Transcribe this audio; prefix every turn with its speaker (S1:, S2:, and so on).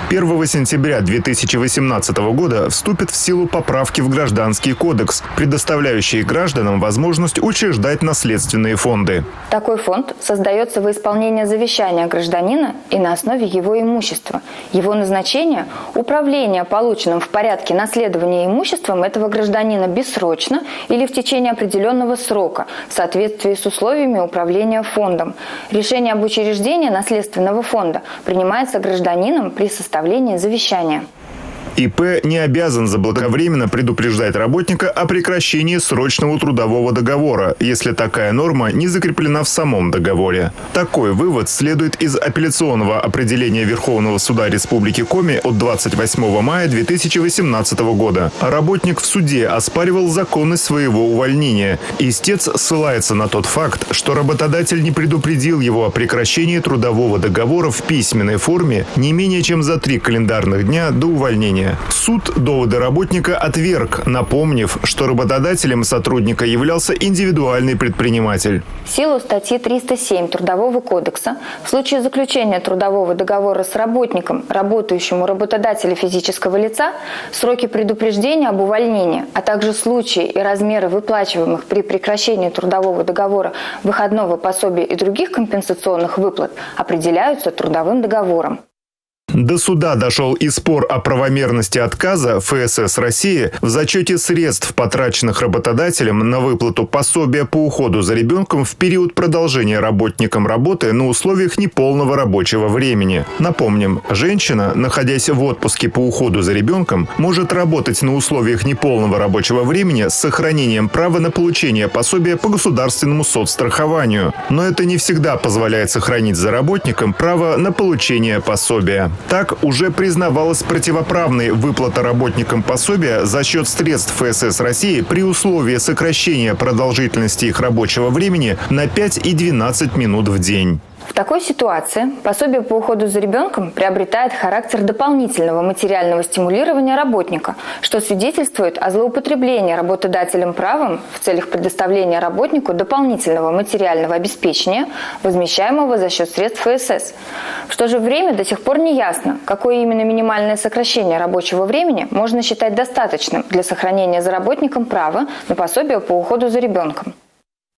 S1: 1 сентября 2018 года вступят в силу поправки в Гражданский кодекс, предоставляющие гражданам возможность учреждать наследственные фонды.
S2: Такой фонд создается во исполнение завещания гражданина и на основе его имущества. Его назначение – управление полученным в порядке наследования имуществом этого гражданина бессрочно или в течение определенного срока в соответствии с условиями управления фондом. Решение об учреждении наследственного фонда принимается гражданином при составлении завещания.
S1: ИП не обязан заблаговременно предупреждать работника о прекращении срочного трудового договора, если такая норма не закреплена в самом договоре. Такой вывод следует из апелляционного определения Верховного суда Республики Коми от 28 мая 2018 года. Работник в суде оспаривал законность своего увольнения. Истец ссылается на тот факт, что работодатель не предупредил его о прекращении трудового договора в письменной форме не менее чем за 3 календарных дня до увольнения. Суд доводы работника отверг, напомнив, что работодателем сотрудника являлся индивидуальный предприниматель.
S2: В силу статьи 307 Трудового кодекса в случае заключения трудового договора с работником, работающим у работодателя физического лица, сроки предупреждения об увольнении, а также случаи и размеры выплачиваемых при прекращении трудового договора выходного пособия и других компенсационных выплат определяются трудовым договором.
S1: До суда дошел и спор о правомерности отказа ФСС России в зачете средств, потраченных работодателем на выплату пособия по уходу за ребенком в период продолжения работником работы на условиях неполного рабочего времени. Напомним, женщина, находясь в отпуске по уходу за ребенком, может работать на условиях неполного рабочего времени с сохранением права на получение пособия по государственному соцстрахованию. Но это не всегда позволяет сохранить за работником право на получение пособия. Так уже признавалась противоправной выплата работникам пособия за счет средств ФСС России при условии сокращения продолжительности их рабочего времени на 5 и 12 минут в день.
S2: В такой ситуации пособие по уходу за ребенком приобретает характер дополнительного материального стимулирования работника, что свидетельствует о злоупотреблении работодателем правом в целях предоставления работнику дополнительного материального обеспечения, возмещаемого за счет средств ФСС. В то же время до сих пор не ясно, какое именно минимальное сокращение рабочего времени можно считать достаточным для сохранения за работником права на пособие по уходу за ребенком.